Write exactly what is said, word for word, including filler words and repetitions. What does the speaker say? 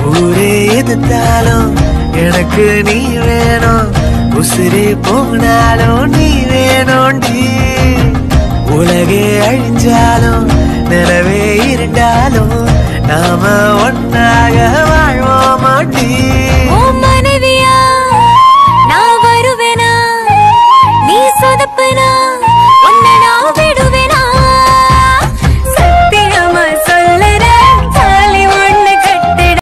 ஊரே எதிர்த்தாலும் எனக்கு நீ வேணும், உசிரே போனாலும் நீ வேணும்டி. உலகே அழிஞ்சாலும் நிலவே இருந்தாலும் நாம ஒன்னாக